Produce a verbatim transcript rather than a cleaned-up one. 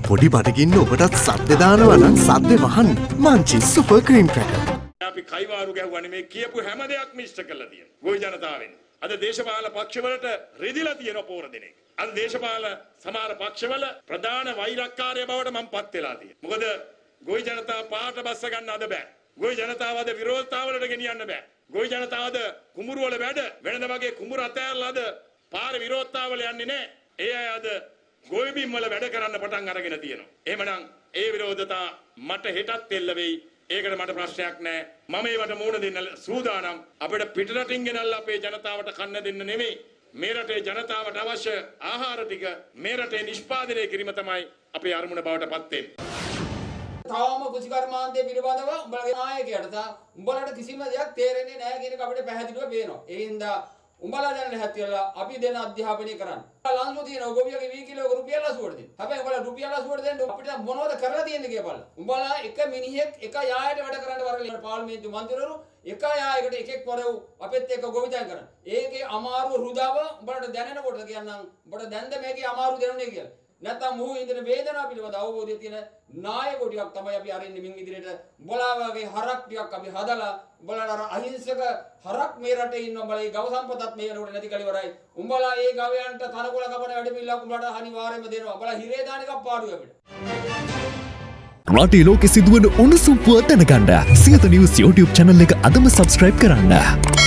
පොඩි බඩගින්න ඔබටත් සද්ද දානවා නම් සද්ද වහන්න මාංචි සුපර් ක්‍රීම් ක්‍රැකර්. අපි කයිවාරු ගැහුවානේ මේ කියපු හැම දෙයක්ම ඉෂ්ට කරලා තියෙන. ගොවි ජනතාවෙන්. අද දේශපාලන පක්ෂවලට රිදිලා තියෙන පෝර දෙනෙක්. අද දේශපාලන සමහර පක්ෂවල ප්‍රධාන වෛරක්කාරය බවට මම පත් වෙලා තියෙනවා. මොකද ගොවි ජනතාව පාට බස්ස ගන්න අද බෑ. ගොවි ජනතාව අද විරෝධතාවලට ගෙනියන්න බෑ. ගොවි ජනතාව අද කුඹුරු වල වැඩ වෙනද වගේ කුඹුරු අතෑරලා අද පාර විරෝධතාවල යන්නේ නැහැ. ඒ අය අද ගොවි බිම් වල වැඩ කරන්න පටන් අරගෙන තියෙනවා. එහෙමනම් ඒ විරෝධතා මට හෙටත් එල්ල වෙයි. ඒකට මට ප්‍රශ්නයක් නැහැ. මම ඒවට මුහුණ දෙන්න සූදානම්. අපිට පිටරටින් ගෙනල්ලා අපේ ජනතාවට කන්න දෙන්න නෙමෙයි. මේ රටේ ජනතාවට අවශ්‍ය ආහාර ටික මේ රටේ නිෂ්පාදනය කිරීම තමයි අපේ අරමුණ බවට පත් වෙන්නේ. තාම කුසිකර්මාන්තයේ පිළිබඳව උඹලගේ නායකයාට තා උඹලට කිසිම දෙයක් තේරෙන්නේ නැහැ කියන එක අපිට පැහැදිලිව පේනවා. ඒ හින්දා උඹලා දැන් නැහැත් වෙලා අපි දෙන අධ්‍යාපනය කරන්න. ලංසු තියෙන ගොවියගේ වී කිලෝ රුපියල් අසූවට දෙන්න. හැබැයි උඹලා රුපියල් අසූවට දෙන්න අපිට මොනවද කරලා තියෙන්නේ කියලා. උඹලා එක මිනිහෙක් එක යායට වැඩ කරන්න වරලා පාර්ලිමේන්තු මන්ත්‍රීවරු එක යායකට එකෙක් වරව අපෙත් එක්ක ගොවිතැන් කරන. ඒකේ අමාරුව රුදාව උඹලට දැනෙනකොට කියන්නම් උඹට දැන්ද මේකේ අමාරු දැනුනේ කියලා. නැත්නම් මොහු ඉඳන වේදනාව පිළිබඳ අවබෝධය තියෙන නායකයෝ ටිකක් තමයි අපි අරින්නේ මින් ඉදිරියට. උඹලා වගේ හරක් ටිකක් අපි හදලා උඹලා අර අහිංසක හරක් මේ රටේ ඉන්න උඹලා ඒ ගව සම්පතත් මේ වෙනකොට නැති කලිවරයි. උඹලා ඒ ගවයන්ට තනකොළ කපන වැඩ පිළිලක් උඹලට අනිවාර්යයෙන්ම දෙනවා. උඹලා හිරේ දාන එකක් පාඩුව අපිට. රටේ ලෝකෙ සිදුවන උණුසුම් පුවත් දැනගන්න සියත නිවුස් YouTube channel එක අදම subscribe කරන්න.